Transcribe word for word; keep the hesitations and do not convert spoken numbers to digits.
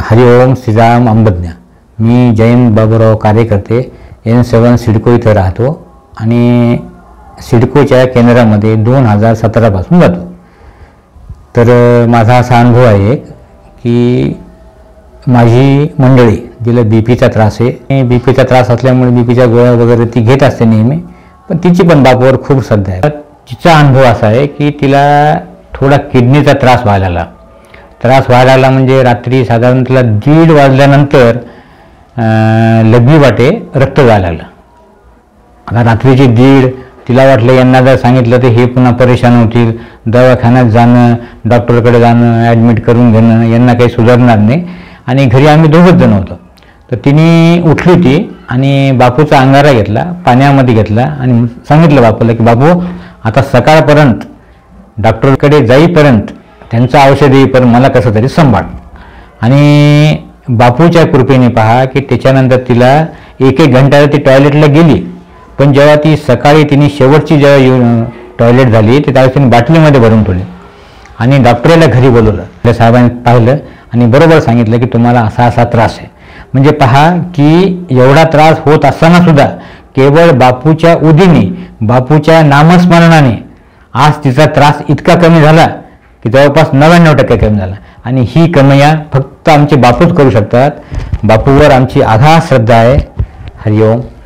हरिओम श्रीराम अंबज्ञ। मी जयंत बाबूराव कार्यकर्ते एन सेवन सिडको इथं राहतो आणि सिडकोच्या केंद्रामध्ये दोन हजार सतरापासून जातो। तर माझा असा अनुभव आहे की माझी मंडळी जिला बी पीचा त्रास आहे, बी पीचा त्रास असल्यामुळे बी पीच्या गोळ्या वगैरे ती घेत असते नेहमी, पण तिची पण बापावर खूप श्रद्धा आहे। तिचा अनुभव असा आहे की तिला थोडा किडनीचा त्रास व्हायला लागला त्रास व्हायला लागला म्हणजे रात्री साधारण तिला दीड वाजल्यानंतर लघवी वाटे रक्त व्हायला लागलं। आता रात्रीची दीड तिला वाटलं यांना जर सांगितलं तर हे पुन्हा परेशान होतील, दवाखान्यात जाणं, डॉक्टरकडे जाणं, ॲडमिट करून घेणं, यांना काही सुधारणार नाही आणि घरी आम्ही दोघंच जण होतो। तर तिने उठली होती आणि बापूचा अंगारा घेतला, पाण्यामध्ये घेतला आणि सांगितलं बापूला की बापू आता सकाळपर्यंत डॉक्टरकडे जाईपर्यंत त्यांचं औषध येईपर्यंत मला कसं तरी सांभाळ। आणि बापूच्या कृपेने पहा की त्याच्यानंतर तिला एक एक घंटा ती टॉयलेटला गेली, पण जेव्हा ती सकाळी तिने शेवटची जेव्हा टॉयलेट झाली ते त्यावेळेस तिने बाटलीमध्ये भरून ठेवली आणि डॉक्टरला घरी बोलवलं। त्या साहेबांनी पाहिलं आणि बरोबर सांगितलं की तुम्हाला असा असा त्रास आहे। म्हणजे पहा की एवढा त्रास होत असताना सुद्धा केवळ बापूच्या उदीने, बापूच्या नामस्मरणाने आज तिचा त्रास इतका कमी झाला की जवळपास नव्याण्णव टक्के कमी झाला। आणि ही कमया फक्त आमचे बापूच करू शकतात। बापूवर आमची आघात श्रद्धा आहे। हरिओम।